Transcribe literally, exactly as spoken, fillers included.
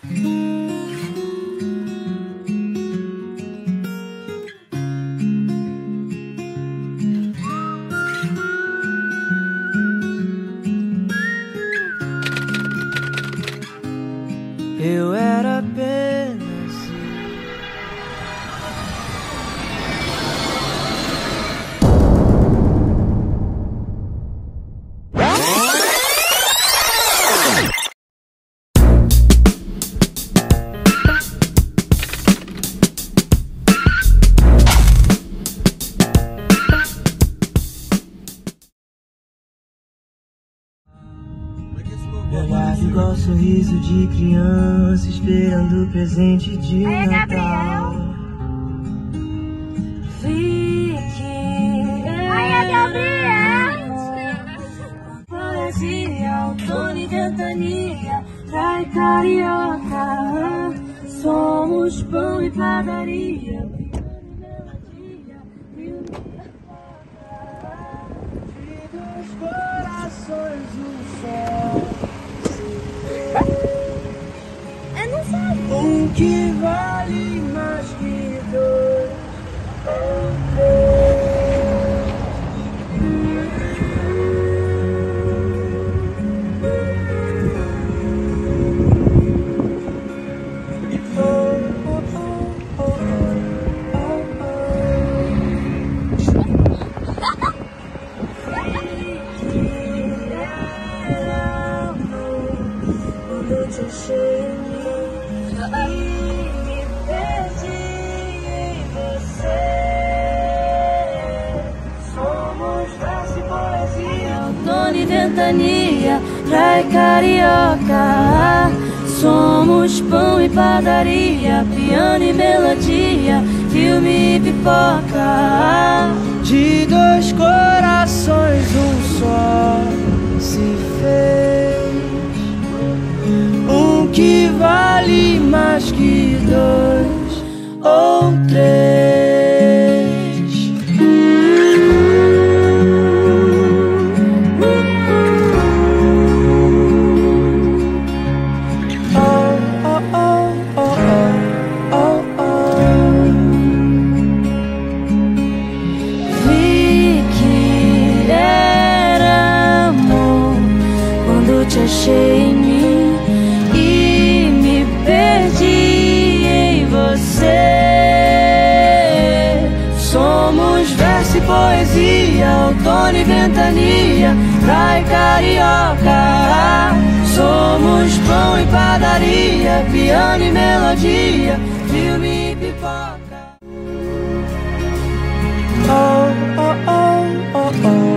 Eu era apenas olhar igual sorriso de criança esperando o presente de Natal. Fique. Ai, Gabriel! Poesia, outono e ventania, trai carioca. Somos pão e padaria. De dois corações, um só. Eu não sei. Um que vale mais que dois ou três. Oh, oh, oh, oh, oh, Quando eu te achei em mim e me perdi em você. Somos verso e poesia, outono e ventania, trai carioca. Somos pão e padaria, piano e melodia, filme e pipoca. de dois corações um só se fez. Um que vale mais que dois ou três. Oh, oh, oh, oh, oh, oh. Vi que era amor quando te achei em mim e me perdi em você. Somos verso e poesia, outono e ventania, trai carioca. Somos pão e padaria, piano e melodia, filme e pipoca. Oh, oh, oh, oh, oh.